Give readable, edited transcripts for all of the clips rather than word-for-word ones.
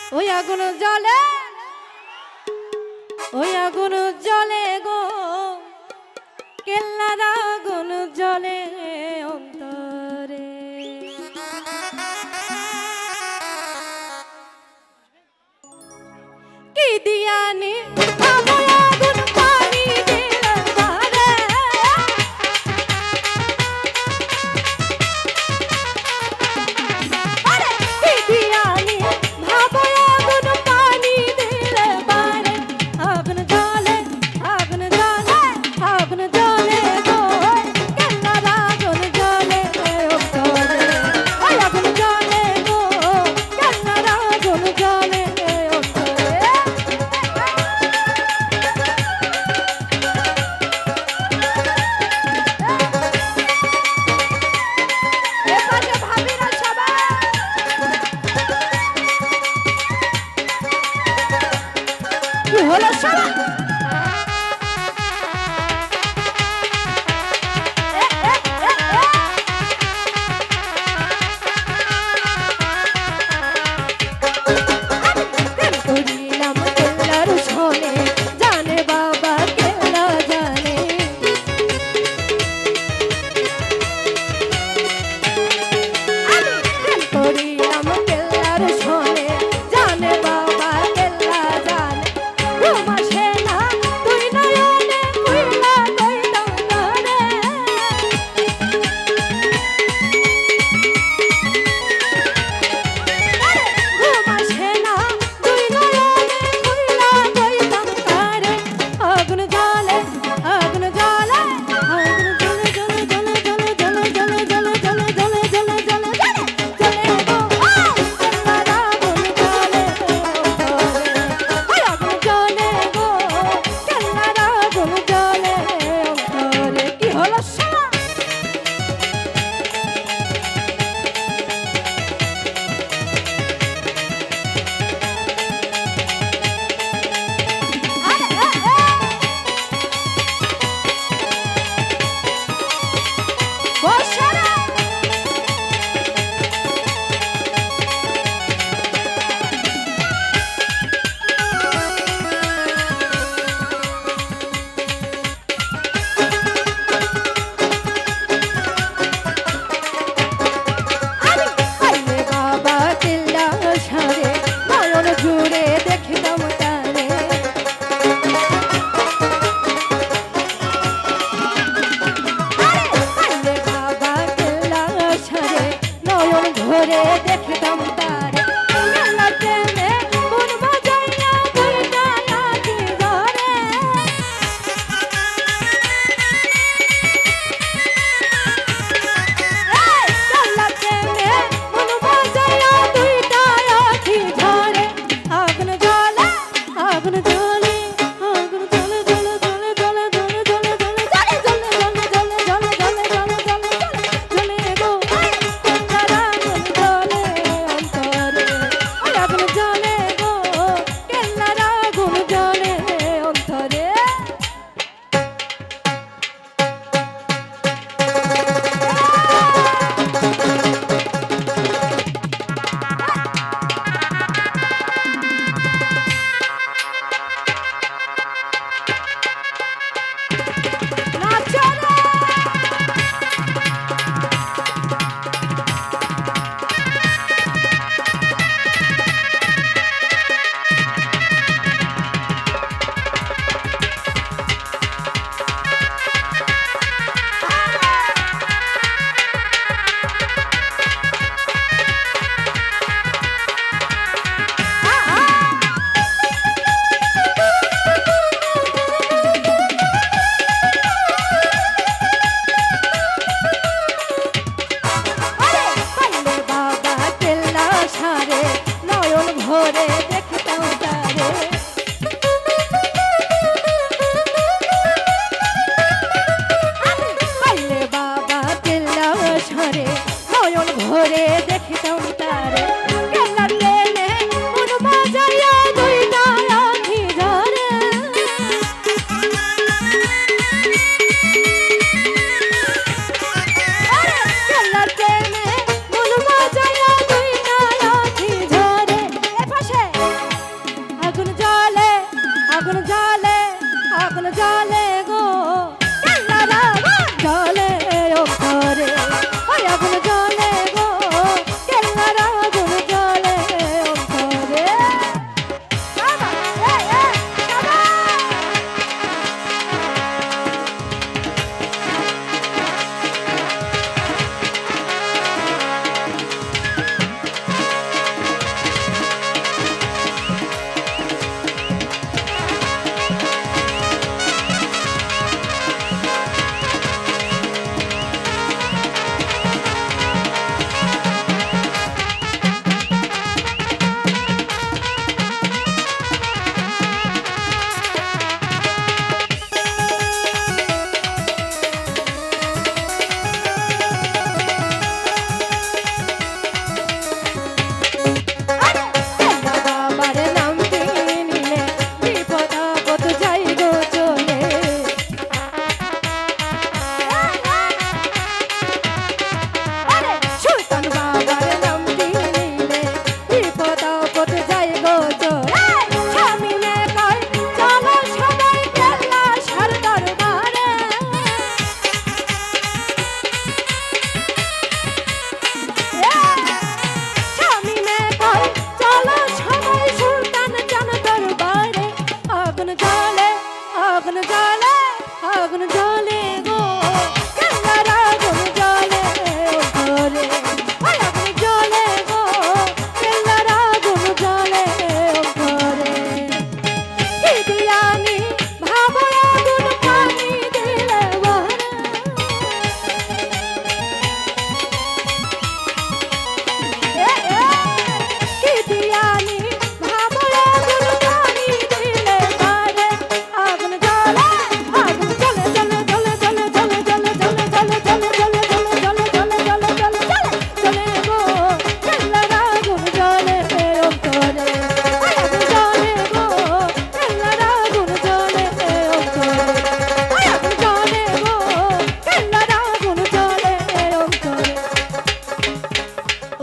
ওই আগুন জ্বলে, ওই আগুন জ্বলে গো, কেল্লার আগুন জ্বলে অন্তরে। কি দিয়ানি আগুন পানি দিল বারে, আরে কি দিয়ানি ভাবো আগুন পানি দিল বারে। আগুন জ্বলে, আগুন জ্বলে, আগুন জ্বলে গো, কেল্লার আগুন জ্বলে অন্তরে। ওই আগুন জ্বলে গো, কেল্লার আগুন জ্বলে অন্তরে। হলো সারা করিলাম কেল্লার শোনে, জানে বাবা কেল্লা জানে। করিলাম কেল্লার শোনে, জানে বাবা কেল্লা জানে। ঘুমাসে না তুই নয়নে কইলা কইতাম করে, ঘুমাসে না তুই নয়নে কইলা কইতাম করে। আগুন জ্বলে, আগুন জ্বলে, আগুন জ্বলে জ্বলে জ্বলে জ্বলে জ্বলে জ্বলে জ্বলে জ্বলে জ্বলে জ্বলে জ্বলে জ্বলে গো, কেল্লার আগুন জ্বলে অন্তরে। ওই আগুন জ্বলে গো, কেল্লার আগুন জ্বলে অন্তরে। কি হলো শালা বসারা আইলে বাবা কেল্লা সারে, নয়ন জুড়ে দেখিতাম তারে। আইলে বাবা কেল্লা সারে, নয়ন ভরে দেখিতাম তারে। কেল্লার প্রেমে মন বাজাইয়া বইটা আঁখি ধরে। কেল্লার প্রেমে মন বাজাইয়া দুইটা আঁখি ধরে। আগুন জ্বলে, আগুন জ্বলে, আগুন জ্বলে জ্বলে জ্বলে জ্বলে জ্বলে জ্বলে জ্বলে জ্বলে জ্বলে জ্বলে জ্বলে জ্বলে জ্বলে জ্বলে গো, কেল্লার আগুন জ্বলে অন্তরে। ওই আগুন জ্বলে গো, কেল্লার আগুন জ্বলে অন্তরে। নাচো রে পাইলে বাবা কেল্লা সারে, নয়ন ভরে দেখিতাম তারে। পাইলে বাবা কেল্লা সারে, নয়ন ভরে দেখিতাম তারে। কেল্লার প্রেমে মন বাজাইয়া দুইটা আঁখি ধরে। কেল্লার প্রেমে মন বাজাইয়া দুইটা আঁখি ধরে। এ পাশে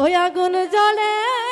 ওই আগুন জ্বলে